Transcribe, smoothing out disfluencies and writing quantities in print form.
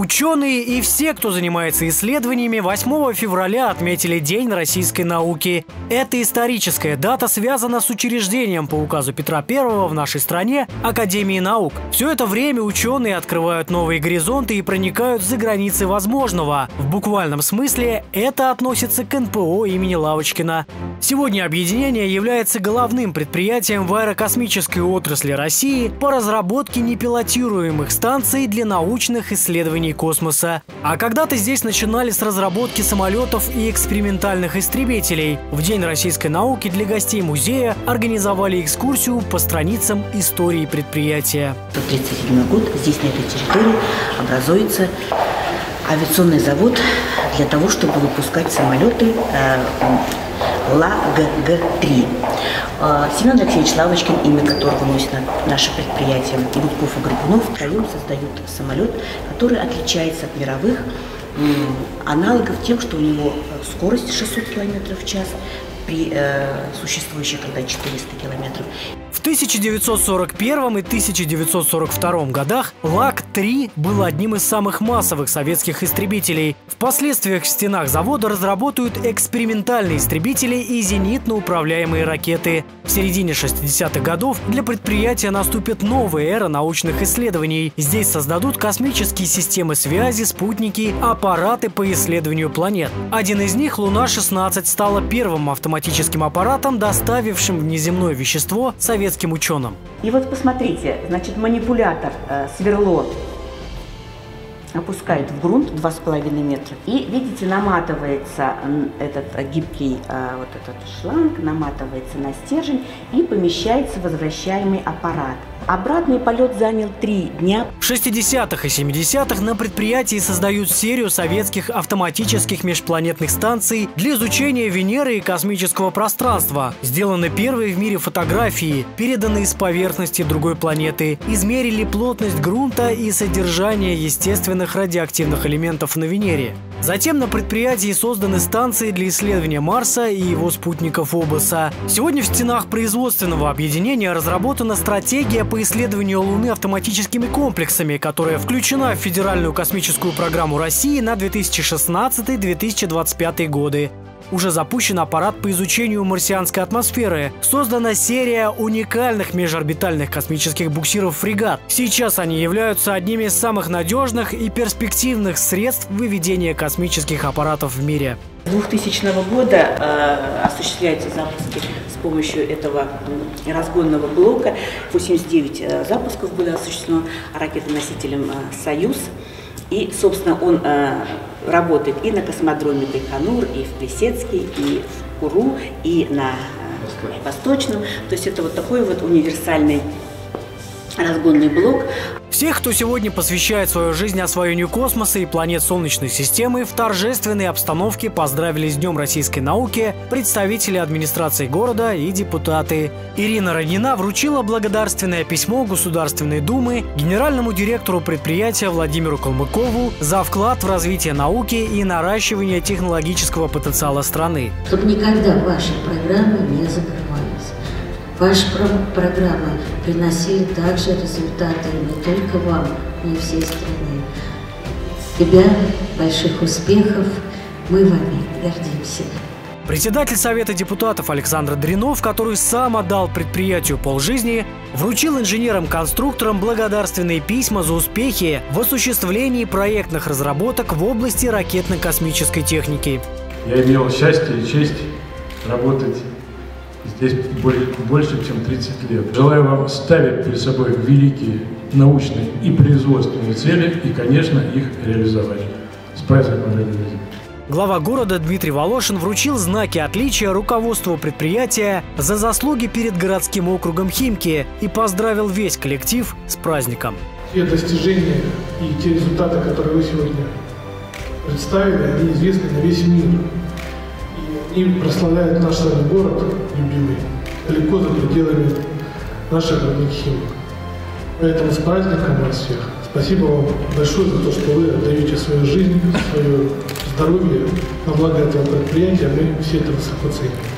Ученые и все, кто занимается исследованиями, 8 февраля отметили День российской науки. Эта историческая дата связана с учреждением по указу Петра I в нашей стране Академии наук. Все это время ученые открывают новые горизонты и проникают за границы возможного. В буквальном смысле это относится к НПО имени Лавочкина. Сегодня объединение является главным предприятием в аэрокосмической отрасли России по разработке непилотируемых станций для научных исследований космоса. А когда-то здесь начинали с разработки самолетов и экспериментальных истребителей. В День российской науки для гостей музея организовали экскурсию по страницам истории предприятия. 1937 год здесь, на этой территории, образуется авиационный завод для того, чтобы выпускать самолеты ЛАГГ-3. Семен Алексеевич Лавочкин, имя которого носит наше предприятие, и Гудков и Горбунов втроем создают самолет, который отличается от мировых аналогов тем, что у него скорость 600 км в час, при существующей когда 400 километров. В 1941 и 1942 годах ЛАГ-3 был одним из самых массовых советских истребителей. Впоследствии в стенах завода разработают экспериментальные истребители и зенитно-управляемые ракеты. В середине 60-х годов для предприятия наступит новая эра научных исследований. Здесь создадут космические системы связи, спутники, аппараты по исследованию планет. Один из них, Луна-16, стала первым автоматическим аппаратом, доставившим внеземное вещество советским ученым. И вот посмотрите, значит, манипулятор, сверло опускают в грунт 2,5 метра. И, видите, наматывается этот гибкий вот этот шланг, наматывается на стержень и помещается возвращаемый аппарат. Обратный полет занял 3 дня. В 60-х и 70-х на предприятии создают серию советских автоматических межпланетных станций для изучения Венеры и космического пространства. Сделаны первые в мире фотографии, переданные с поверхности другой планеты. Измерили плотность грунта и содержание естественных радиоактивных элементов на Венере. Затем на предприятии созданы станции для исследования Марса и его спутников Фобоса. Сегодня в стенах производственного объединения разработана стратегия по исследованию Луны автоматическими комплексами, которая включена в Федеральную космическую программу России на 2016-2025 годы. Уже запущен аппарат по изучению марсианской атмосферы. Создана серия уникальных межорбитальных космических буксиров-фрегат. Сейчас они являются одними из самых надежных и перспективных средств выведения космических аппаратов в мире. С 2000 года осуществляются запуски с помощью этого разгонного блока. 89 запусков было осуществлено ракетоносителем «Союз». И, собственно, он работает и на космодроме Байконур, и в Плесецке, и в Куру, и на Восточном. То есть это вот такой вот универсальный разгонный блок. Всех, кто сегодня посвящает свою жизнь освоению космоса и планет Солнечной системы, в торжественной обстановке поздравили с Днем российской науки представители администрации города и депутаты. Ирина Роднина вручила благодарственное письмо Государственной Думы генеральному директору предприятия Владимиру Калмыкову за вклад в развитие науки и наращивание технологического потенциала страны. Чтобы никогда ваши программы не закрывались. Ваши программы приносили также результаты не только вам, но и всей стране. Тебя, больших успехов, мы вами гордимся. Председатель Совета депутатов Александр Дринов, который сам отдал предприятию полжизни, вручил инженерам-конструкторам благодарственные письма за успехи в осуществлении проектных разработок в области ракетно-космической техники. Я имел счастье и честь работать здесь больше, чем 30 лет. Желаю вам ставить перед собой великие научные и производственные цели и, конечно, их реализовать. С праздником, дорогие друзья! Глава города Дмитрий Волошин вручил знаки отличия руководству предприятия за заслуги перед городским округом Химки и поздравил весь коллектив с праздником. Те достижения и те результаты, которые вы сегодня представили, они известны на весь мир. И прославляют наш с вами город любимый далеко за пределами наших родных Химок. Поэтому с праздником вас всех. Спасибо вам большое за то, что вы отдаете свою жизнь, свое здоровье на благо этого предприятия. Мы все это высоко ценим.